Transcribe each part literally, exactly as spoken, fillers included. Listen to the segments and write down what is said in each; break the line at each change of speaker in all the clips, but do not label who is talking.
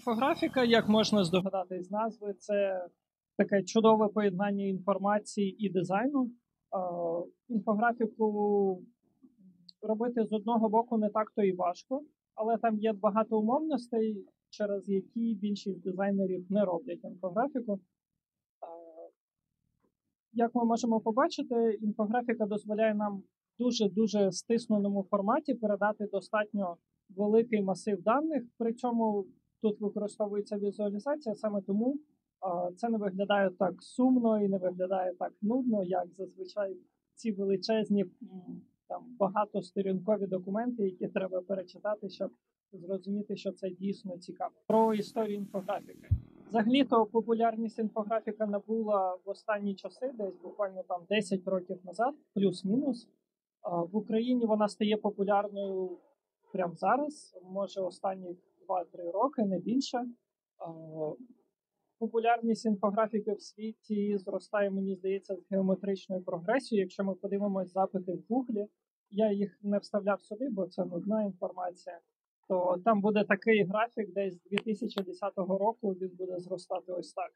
Інфографіка, як можна здогадатись з назви, це таке чудове поєднання інформації і дизайну. Інфографіку робити з одного боку не так-то і важко, але там є багато умовностей, через які більшість дизайнерів не роблять інфографіку. Як ми можемо побачити, інфографіка дозволяє нам в дуже-дуже стисненому форматі передати достатньо великий масив даних, при цьому тут використовується візуалізація, саме тому а, це не виглядає так сумно і не виглядає так нудно, як зазвичай ці величезні там, багатосторінкові документи, які треба перечитати, щоб зрозуміти, що це дійсно цікаво. Про історію інфографіки. Взагалі-то популярність інфографіка набула в останні часи, десь буквально там десять років назад, плюс-мінус. В Україні вона стає популярною прямо зараз, може останні два-три роки, не більше. Популярність інфографіки в світі зростає, мені здається, з геометричною прогресією. Якщо ми подивимось запити в Гуглі, я їх не вставляв сюди, бо це нудна інформація, то там буде такий графік, десь з дві тисячі десятого року він буде зростати ось так.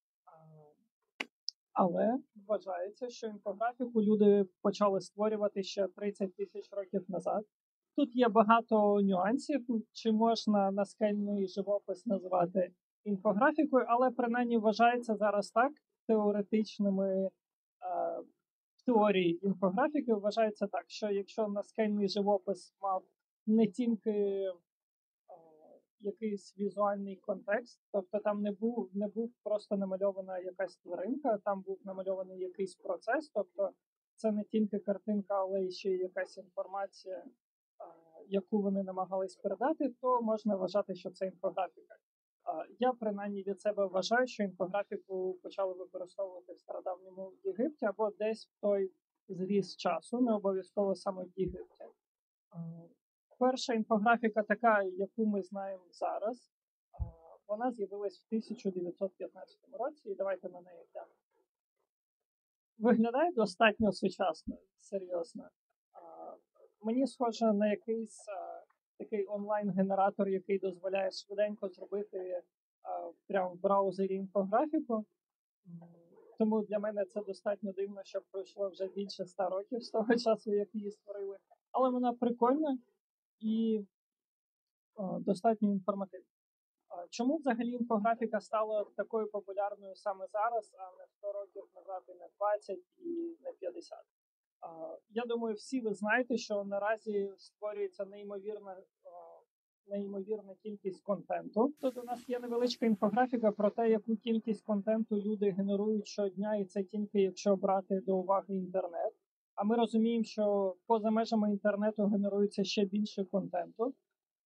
Але вважається, що інфографіку люди почали створювати ще тридцять тисяч років назад. Тут є багато нюансів, чи можна наскельний живопис називати інфографікою, але принаймні вважається зараз так, теоретичними, в теорії інфографіки вважається так, що якщо наскельний живопис мав не тільки якийсь візуальний контекст, тобто там не був не був просто намальована якась тваринка, там був намальований якийсь процес, тобто це не тільки картинка, але й ще й якась інформація, яку вони намагались передати, то можна вважати, що це інфографіка. Я принаймні від себе вважаю, що інфографіку почали використовувати в стародавньому Єгипті або десь в той зріз часу, не обов'язково саме в Єгипті. Перша інфографіка така, яку ми знаємо зараз, вона з'явилась в тисяча дев'ятсот п'ятнадцятому році, і давайте на неї глянемо. Виглядає достатньо сучасно, серйозно. Мені схоже на якийсь такий онлайн-генератор, який дозволяє швиденько зробити прямо в браузері інфографіку. Тому для мене це достатньо дивно, що пройшло вже більше ста років з того часу, як її створили. Але вона прикольна і о, достатньо інформативна. Чому взагалі інфографіка стала такою популярною саме зараз, а не сто років назад, і не двадцять, і не п'ятдесят? Я думаю, всі ви знаєте, що наразі створюється неймовірна, неймовірна кількість контенту. Тут у нас є невеличка інфографіка про те, яку кількість контенту люди генерують щодня, і це тільки якщо брати до уваги інтернет. А ми розуміємо, що поза межами інтернету генерується ще більше контенту.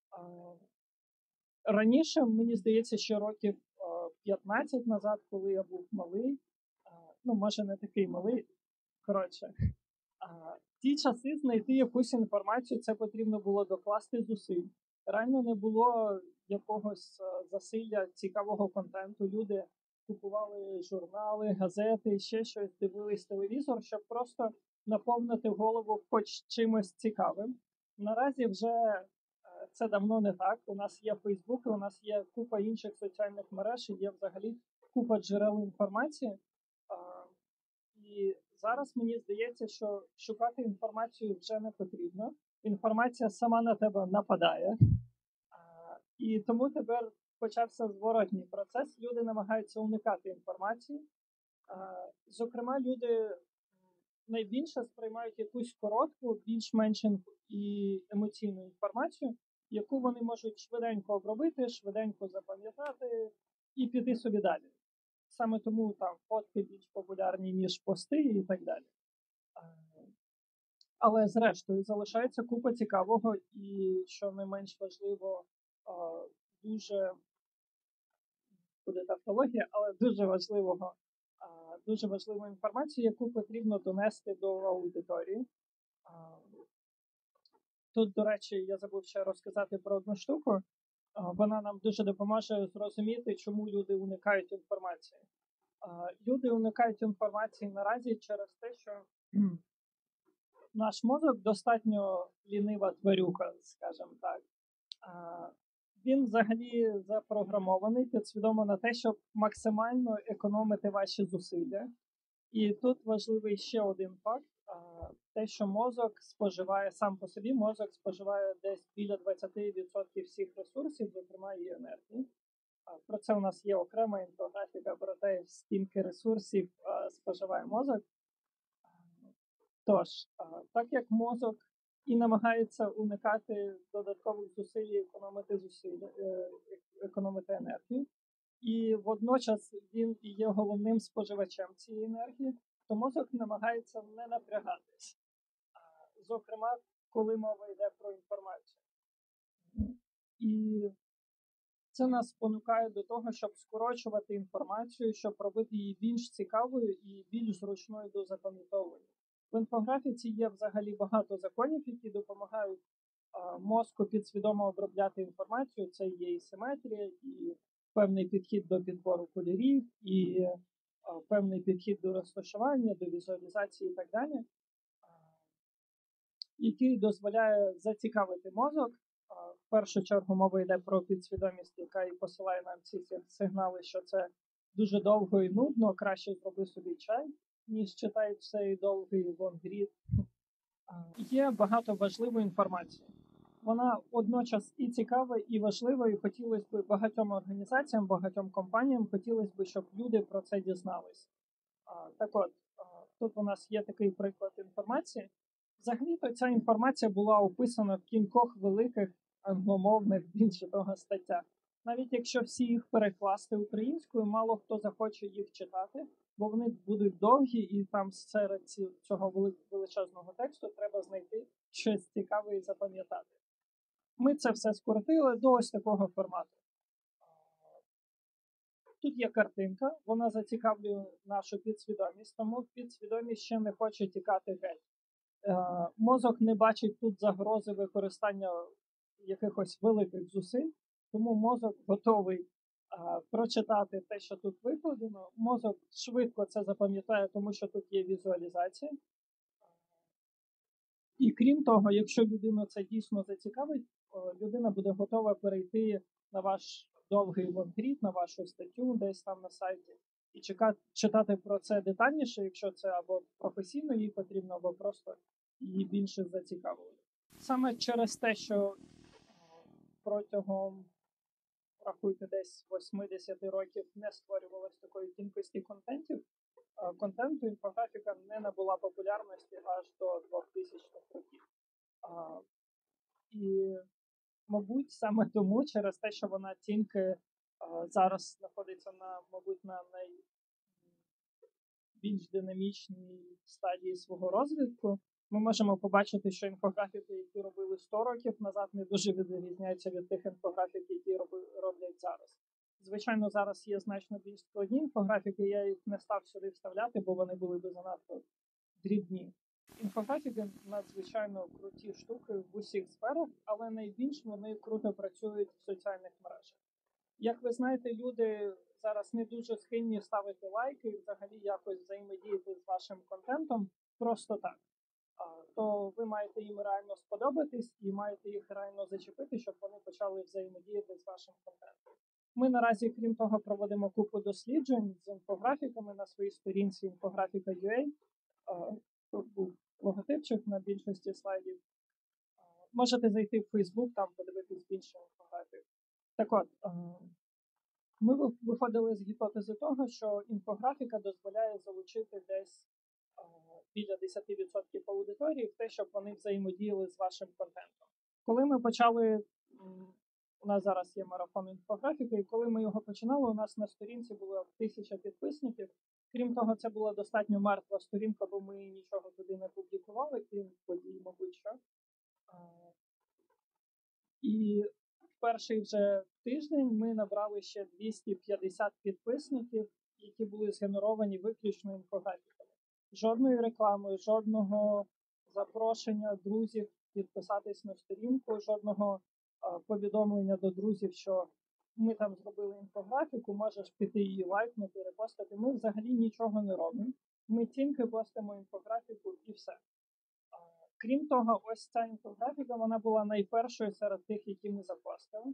Раніше, мені здається, ще років п'ятнадцять назад, коли я був малий, ну, може не такий малий, коротше, в ті часи знайти якусь інформацію, це потрібно було докласти зусиль. Реально не було якогось засилля цікавого контенту. Люди купували журнали, газети, ще щось, дивились телевізор, щоб просто наповнити голову хоч чимось цікавим. Наразі вже це давно не так. У нас є Фейсбук, у нас є купа інших соціальних мереж, і є взагалі купа джерел інформації. І зараз мені здається, що шукати інформацію вже не потрібно. Інформація сама на тебе нападає. І тому тепер почався зворотній процес. Люди намагаються уникати інформації. Зокрема, люди найбільше сприймають якусь коротку, більш-менш і емоційну інформацію, яку вони можуть швиденько обробити, швиденько запам'ятати і піти собі далі. Саме тому там фотки більш популярні, ніж пости і так далі. Але зрештою залишається купа цікавого і, що не менш важливо, дуже, буде тавтологія, але дуже важливого, дуже важливу інформацію, яку потрібно донести до аудиторії. Тут, до речі, я забув ще розказати про одну штуку. Вона нам дуже допоможе зрозуміти, чому люди уникають інформації. Люди уникають інформації наразі через те, що наш мозок достатньо лінива тварюка, скажімо так. Він взагалі запрограмований підсвідомо на те, щоб максимально економити ваші зусилля. І тут важливий ще один факт: те, що мозок споживає сам по собі, мозок споживає десь біля двадцять відсотків всіх ресурсів, зокрема і енергії. Про це у нас є окрема інфографіка про те, скільки ресурсів споживає мозок. Тож, так як мозок і намагається уникати додаткових зусиль і економити зусиль, економити енергію, і водночас він і є головним споживачем цієї енергії, то мозок намагається не напрягатись. Зокрема, коли мова йде про інформацію. І це нас спонукає до того, щоб скорочувати інформацію, щоб робити її більш цікавою і більш зручною до запам'ятовування. В інфографіці є взагалі багато законів, які допомагають а, мозку підсвідомо обробляти інформацію. Це є і симетрія, і певний підхід до підбору кольорів, і а, певний підхід до розташування, до візуалізації і так далі, а, який дозволяє зацікавити мозок. А, в першу чергу мова йде про підсвідомість, яка і посилає нам ці сигнали, що це дуже довго і нудно, краще зроби собі чай, ніж читають цей довгий лонгрід. Є багато важливої інформації. Вона водночас і цікава, і важлива, і хотілося б багатьом організаціям, багатьом компаніям, хотілося б, щоб люди про це дізнались. Так от, тут у нас є такий приклад інформації. Взагалі-то ця інформація була описана в кількох великих англомовних, більше того, статтях. Навіть якщо всі їх перекласти українською, мало хто захоче їх читати, бо вони будуть довгі, і там серед цього величезного тексту треба знайти щось цікаве і запам'ятати. Ми це все скоротили до ось такого формату. Тут є картинка, вона зацікавлює нашу підсвідомість, тому підсвідомість ще не хоче тікати геть. Мозок не бачить тут загрози використання якихось великих зусиль, тому мозок готовий а, прочитати те, що тут викладено. Мозок швидко це запам'ятає, тому що тут є візуалізація. І крім того, якщо людину це дійсно зацікавить, людина буде готова перейти на ваш довгий лонгрід, на вашу статтю десь там на сайті, і чекати, читати про це детальніше, якщо це або професійно їй потрібно, або просто її більше зацікавило. Саме через те, що протягом, рахуйте, десь вісімдесят років не створювалось такої кількості контентів, контенту, інфографіка не набула популярності аж до двохтисячних років. І, мабуть, саме тому, через те, що вона тільки зараз знаходиться на, мабуть, на найбільш динамічній стадії свого розвитку, ми можемо побачити, що інфографіки, які робили сто років назад, не дуже відрізняються від тих інфографік, які роблять зараз. Звичайно, зараз є значно більш складні інфографіки, я їх не став сюди вставляти, бо вони були б занадто дрібні. Інфографіки надзвичайно круті штуки в усіх сферах, але найбільш вони круто працюють в соціальних мережах. Як ви знаєте, люди зараз не дуже схильні ставити лайки і взагалі якось взаємодіяти з вашим контентом просто так. То ви маєте їм реально сподобатись і маєте їх реально зачепити, щоб вони почали взаємодіяти з вашим контентом. Ми наразі, крім того, проводимо купу досліджень з інфографіками на своїй сторінці інфографіка крапка ю а. Тут був логотипчик на більшості слайдів. Можете зайти в Facebook, там подивитись більше інфографік. Так от, ми виходили з гіпотези того, що інфографіка дозволяє залучити десь біля десять відсотків аудиторії в те, щоб вони взаємодіяли з вашим контентом. Коли ми почали, у нас зараз є марафон інфографіки, і коли ми його починали, у нас на сторінці було тисяча підписників. Крім того, це була достатньо мертва сторінка, бо ми нічого туди не публікували, крім подій, мабуть, що. І в перший вже тиждень ми набрали ще двісті п'ятдесят підписників, які були згенеровані виключно інфографіками. Жодної реклами, жодного запрошення друзів підписатись на сторінку, жодного а, повідомлення до друзів, що ми там зробили інфографіку, можеш піти її лайкнути, репостити. Ми взагалі нічого не робимо. Ми тільки постимо інфографіку і все. А, крім того, ось ця інфографіка, вона була найпершою серед тих, які ми запостили.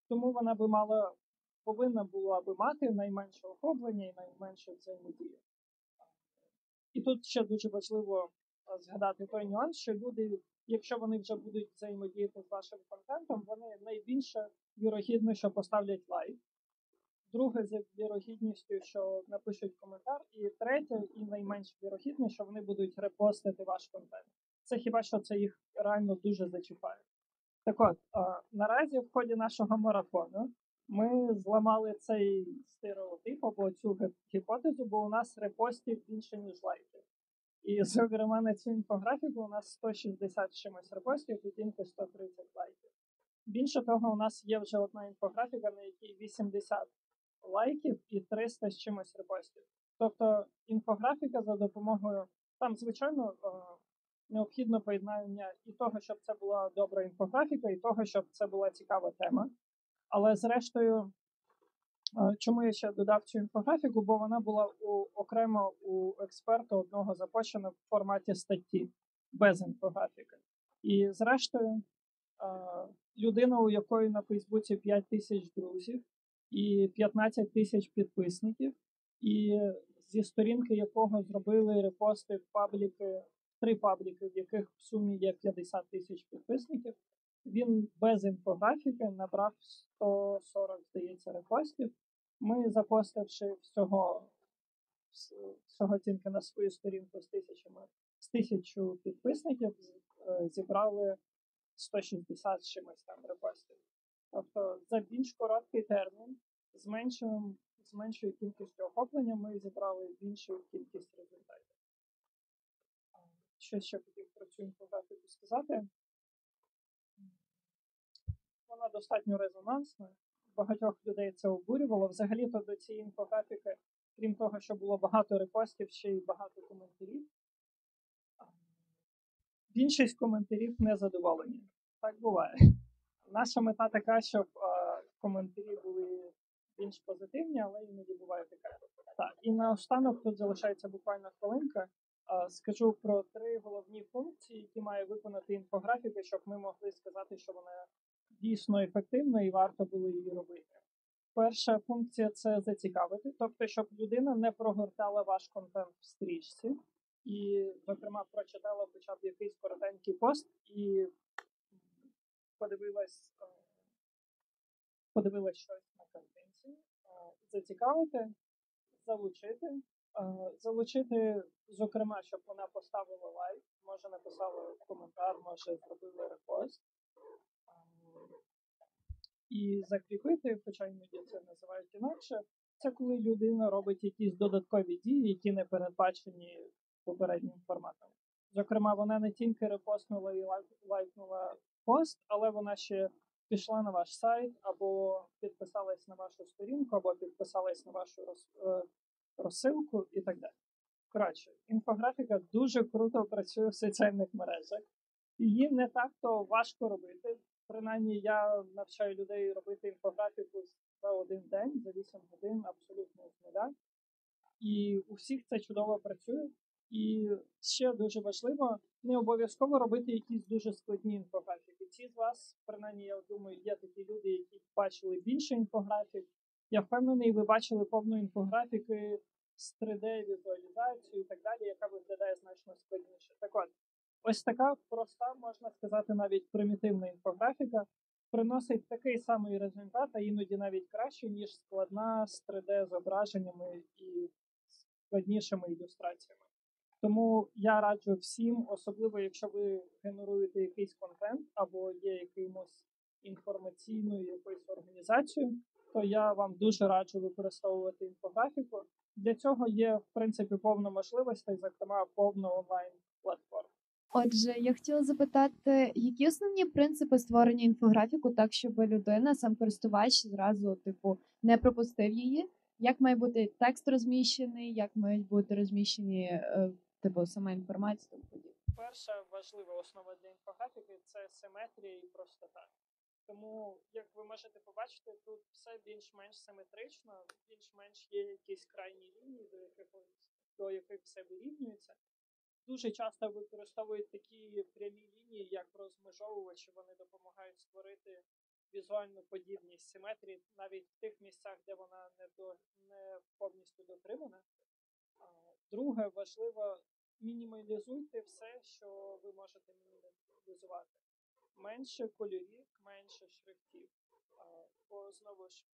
Тому вона би мала, повинна була би мати найменше охоплення і найменше взаємодію. І тут ще дуже важливо згадати той нюанс, що люди, якщо вони вже будуть взаємодіяти з вашим контентом, вони найбільше вірогідно, що поставлять лайк. Друге, з вірогідністю, що напишуть коментар. І третє, і найменш вірогідне, що вони будуть репостити ваш контент. Це хіба що це їх реально дуже зачіпає. Так от, наразі в ході нашого марафону ми зламали цей стереотип або цю гіпотезу, бо у нас репостів більше, ніж лайків. І, зокрема, на цю інфографіку у нас сто шістдесят чимось репостів і тільки сто тридцять лайків. Більше того, у нас є вже одна інфографіка, на якій вісімдесят лайків і триста з чимось репостів. Тобто інфографіка за допомогою, там, звичайно, необхідно поєднання і того, щоб це була добра інфографіка, і того, щоб це була цікава тема. Але зрештою, чому я ще додав цю інфографіку, бо вона була у, окремо у експерта одного запущена в форматі статті, без інфографіки. І зрештою, людина, у якої на Фейсбуці п'ять тисяч друзів і п'ятнадцять тисяч підписників, і зі сторінки якого зробили репости в пабліки, три пабліки, в яких в сумі є п'ятдесят тисяч підписників, він без інфографіки набрав сто сорок, здається, репостів. Ми, запостивши всього, всього тільки на свою сторінку з тисячами, з тисячу підписників, зібрали сто шістдесят чимось там репостів. Тобто за більш короткий термін, з меншою, з меншою кількістю охоплення, ми зібрали більшу кількість результатів. Що ще хотів про цю інфографіку сказати? Вона достатньо резонансна. Багатьох людей це обурювало. Взагалі-то до цієї інфографіки, крім того, що було багато репостів, ще й багато коментарів. Більшість коментарів незадоволені. Так буває. Наша мета така, щоб а, коментарі були більш позитивні, але іноді буває така. Так, і наостанок тут залишається буквально хвилинка. А, скажу про три головні функції, які має виконати інфографіка, щоб ми могли сказати, що вона дійсно ефективна і варто було її робити. Перша функція – це зацікавити, тобто, щоб людина не прогортала ваш контент в стрічці і, зокрема, прочитала хоча б якийсь коротенький пост і подивилась, подивилась щось на картинці, зацікавити, залучити, залучити, зокрема, щоб вона поставила лайк, може написала коментар, може зробила репост. І закріпити, хоча іноді це називають інакше, це коли людина робить якісь додаткові дії, які не передбачені попереднім форматом. Зокрема, вона не тільки репостнула і лайкнула пост, але вона ще пішла на ваш сайт, або підписалась на вашу сторінку, або підписалась на вашу розсилку і так далі. Коротше, інфографіка дуже круто працює в соціальних мережах. Її не так-то важко робити. Принаймні, я навчаю людей робити інфографіку за один день, за вісім годин, абсолютно з нуля. І у всіх це чудово працює. І ще дуже важливо, не обов'язково робити якісь дуже складні інфографіки. Ті з вас, принаймні, я думаю, є такі люди, які бачили більше інфографік. Я впевнений, ви бачили повну інфографіки з три де-візуалізацією і так далі, яка виглядає значно складніше. Так от, ось така проста, можна сказати, навіть примітивна інфографіка приносить такий самий результат, а іноді навіть краще, ніж складна з три де-зображеннями і складнішими ілюстраціями. Тому я раджу всім, особливо якщо ви генеруєте якийсь контент або є якимось інформаційною якоюсь організацією, то я вам дуже раджу використовувати інфографіку. Для цього є, в принципі, повна можливість, зокрема, повна онлайн-платформа.
Отже, я хотіла запитати, які основні принципи створення інфографіку так, щоб людина, сам користувач, зразу, типу, не пропустив її? Як має бути текст розміщений, як мають бути розміщені, е, типу, сама інформація?
Перша важлива основа для інфографіки – це симетрія і простота. Тому, як ви можете побачити, тут все більш-менш симетрично, більш-менш є якісь крайні лінії, до яких, до яких все вирівнюється. Дуже часто використовують такі прямі лінії, як розмежовувачі, вони допомагають створити візуальну подібність симетрії навіть в тих місцях, де вона не, до, не повністю дотримана. А, друге, важливо, мінімалізуйте все, що ви можете мінімалізувати. Менше кольорів, менше шрифтів. А, бо знову ж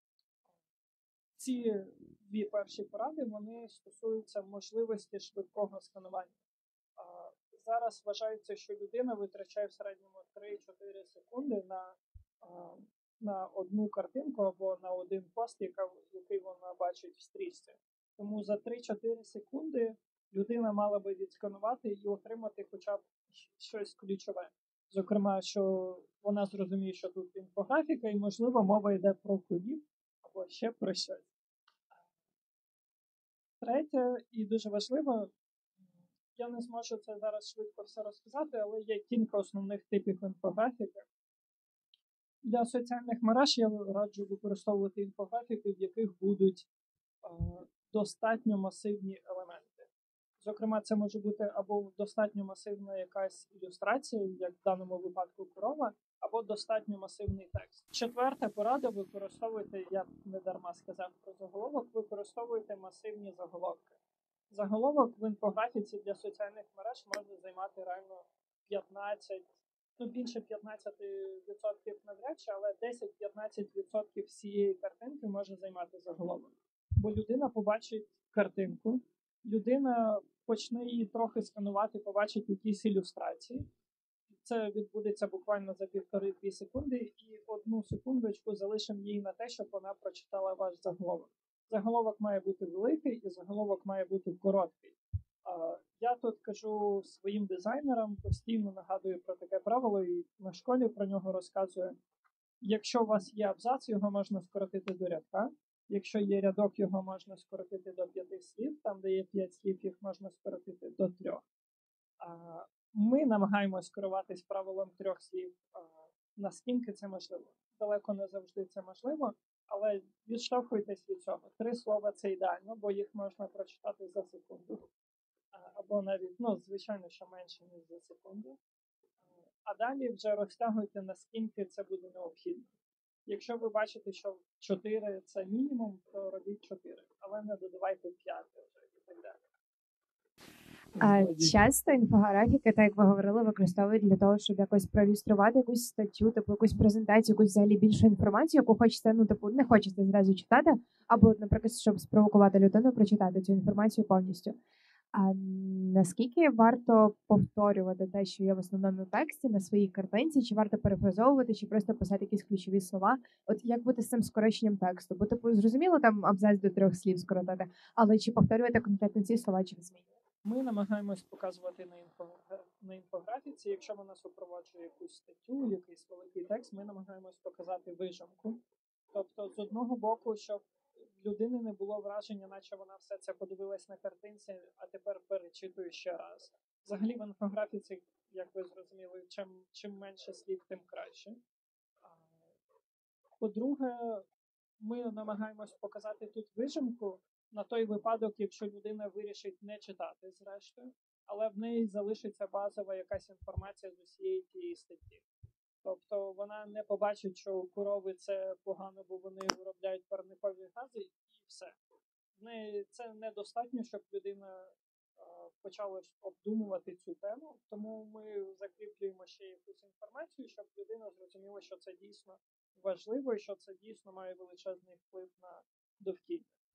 ці дві перші поради, вони стосуються можливості швидкого сканування. А, зараз вважається, що людина витрачає в середньому три-чотири секунди на, а, на одну картинку або на один пост, яка, який вона бачить в стрічці. Тому за три-чотири секунди людина мала би відсканувати і отримати хоча б щось ключове. Зокрема, що вона зрозуміє, що тут інфографіка, і, можливо, мова йде про кодів або ще про щось. Третє, і дуже важливо, я не зможу це зараз швидко все розказати, але є кілька основних типів інфографіки. Для соціальних мереж я раджу використовувати інфографіки, в яких будуть е, достатньо масивні елементи. Зокрема, це може бути або достатньо масивна якась ілюстрація, як в даному випадку корова, або достатньо масивний текст. Четверта порада: використовуйте, я не дарма сказав про заголовок, використовуйте масивні заголовки. Заголовок в інфографіці для соціальних мереж може займати реально п'ятнадцять, ну більше п'ятнадцять відсотків навряд чи, але десять-п'ятнадцять відсотків всієї картинки може займати заголовок. Бо людина побачить картинку, людина почне її трохи сканувати, побачить якісь ілюстрації. Це відбудеться буквально за півтори-дві секунди, і одну секундочку залишимо їй на те, щоб вона прочитала ваш заголовок. Заголовок має бути великий і заголовок має бути короткий. Я тут кажу своїм дизайнерам, постійно нагадую про таке правило і на школі про нього розказую. Якщо у вас є абзац, його можна скоротити до рядка. Якщо є рядок, його можна скоротити до п'яти слів. Там, де є п'ять слів, їх можна скоротити до трьох. Ми намагаємось керуватись правилом трьох слів, наскільки це можливо. Далеко не завжди це можливо, але відштовхуйтесь від цього. Три слова – це ідеально, бо їх можна прочитати за секунду. Або навіть, ну, звичайно, що менше, ніж за секунду. А далі вже розтягуйте, наскільки це буде необхідно. Якщо ви бачите, що чотири – це мінімум, то робіть чотири, але не додавайте п'ять вже і так далі.
А часто інфографіки, так як ви говорили, використовують для того, щоб якось проілюструвати якусь статтю, типу якусь презентацію, якусь взагалі більшу інформацію, яку хочеться, ну, типу, не хочеться зразу читати, або, наприклад, щоб спровокувати людину прочитати цю інформацію повністю. А наскільки варто повторювати те, що є в основному тексті на своїй картинці, чи варто перефразовувати, чи просто писати якісь ключові слова? От як бути з цим скороченням тексту? Бо, типу, зрозуміло, там абзац до трьох слів скоротати, але чи повторювати конкретно ці слова, чи змінювати?
Ми намагаємось показувати на, інфо... на інфографіці, якщо вона супроводжує якусь статтю, якийсь великий текст, ми намагаємось показати вижимку. Тобто, з одного боку, щоб в людини не було враження, наче вона все це подивилась на картинці, а тепер перечитує ще раз. Взагалі в інфографіці, як ви зрозуміли, чим, чим менше слів, тим краще. По-друге, ми намагаємось показати тут вижимку на той випадок, якщо людина вирішить не читати зрештою, але в неї залишиться базова якась інформація з усієї тієї статті. Тобто вона не побачить, що корови це погано, бо вони виробляють парникові гази, і все. В неї це недостатньо, щоб людина а, почала обдумувати цю тему, тому ми закріплюємо ще якусь інформацію, щоб людина зрозуміла, що це дійсно важливо і що це дійсно має величезний вплив на довкілля.